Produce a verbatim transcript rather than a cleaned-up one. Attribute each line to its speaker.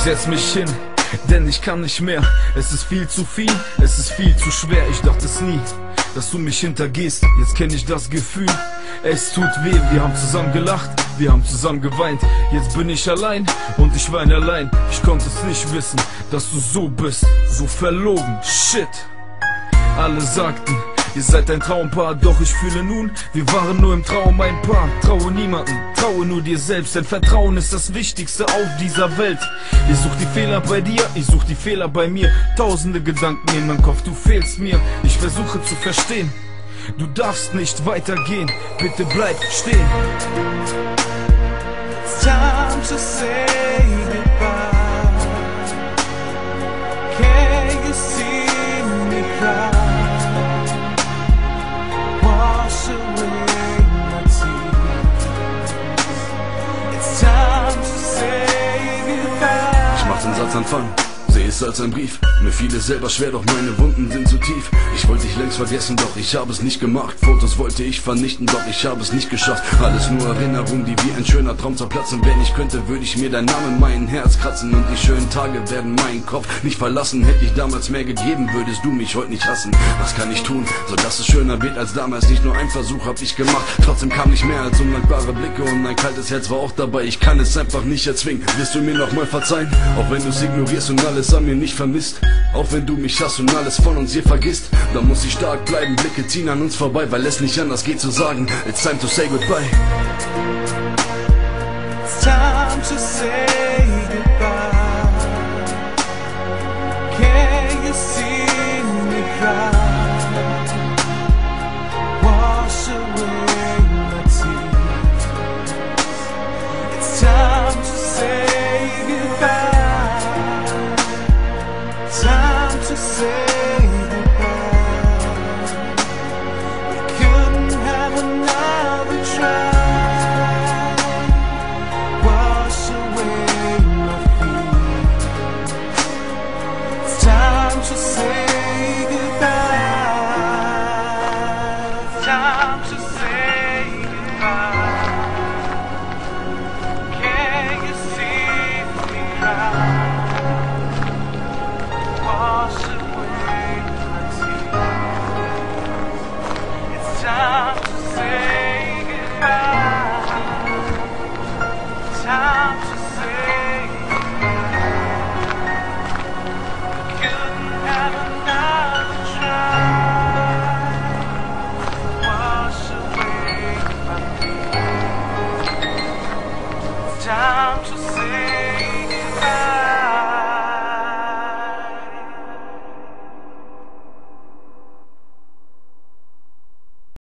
Speaker 1: setz mich hin, denn ich kann nicht mehr. Es ist viel zu viel, es ist viel zu schwer. Ich dachte es nie, dass du mich hintergehst. Jetzt kenn ich das Gefühl, es tut weh. Wir haben zusammen gelacht, wir haben zusammen geweint. Jetzt bin ich allein und ich weine allein. Ich konnte es nicht wissen, dass du so bist, so verlogen. Shit. Alle sagten, ihr seid ein Traumpaar, doch ich fühle nun, wir waren nur im Traum ein Paar. Traue niemanden, traue nur dir selbst, denn Vertrauen ist das Wichtigste auf dieser Welt. Ich such die Fehler bei dir, ich such die Fehler bei mir. Tausende Gedanken in meinem Kopf, du fehlst mir. Ich versuche zu verstehen, du darfst nicht weitergehen, bitte bleib stehen.
Speaker 2: It's time to say goodbye. Can you see me cry? Wash away my tears. It's time to say goodbye.
Speaker 3: Ich mach den Satzanfang, seh es als ein Brief. Mir fiel es selber schwer, doch meine Wunden sind zu tief. Ich wollte dich längst vergessen, doch ich habe es nicht gemacht. Fotos wollte ich vernichten, doch ich habe es nicht geschafft. Alles nur Erinnerungen, die wie ein schöner Traum zerplatzen. Wenn ich könnte, würde ich mir dein Name in mein Herz kratzen. Und die schönen Tage werden meinen Kopf nicht verlassen. Hätte ich damals mehr gegeben, würdest du mich heute nicht hassen. Was kann ich tun, sodass es schöner wird als damals? Nicht nur ein Versuch hab ich gemacht, trotzdem kam nicht mehr als undankbare Blicke. Und ein kaltes Herz war auch dabei, ich kann es einfach nicht erzwingen. Wirst du mir nochmal verzeihen, auch wenn du es ignorierst und alles an mir nicht vermisst? Auch wenn du mich hast und alles von uns hier vergisst, dann muss ich stark bleiben, Blicke ziehen an uns vorbei, weil es nicht anders geht zu sagen, it's time to say goodbye.
Speaker 2: It's time to say goodbye. Can you see me cry? Wash away my tears. It's time to say goodbye. Time to say goodbye. We couldn't have another try. Wash away my fears. It's time to say goodbye. It's time to say goodbye. Can you see me cry? Wash away my tears. It's time to say goodbye. Time to